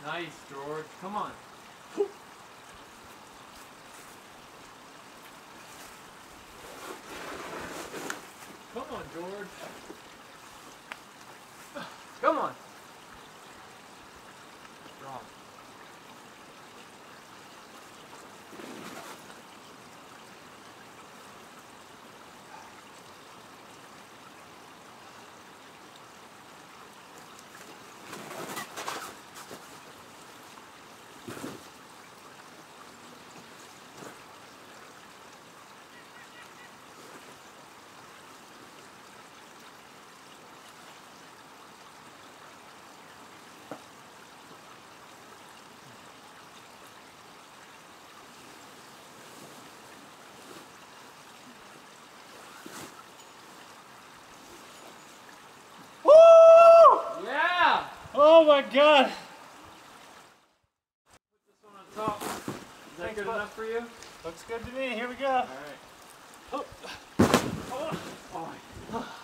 Nice, George. Come on. Come on, George. Come on. Strong. Oh my God! Put this one on top. Is that good enough for you? Looks good to me. Here we go. All right. Oh. Oh. Oh.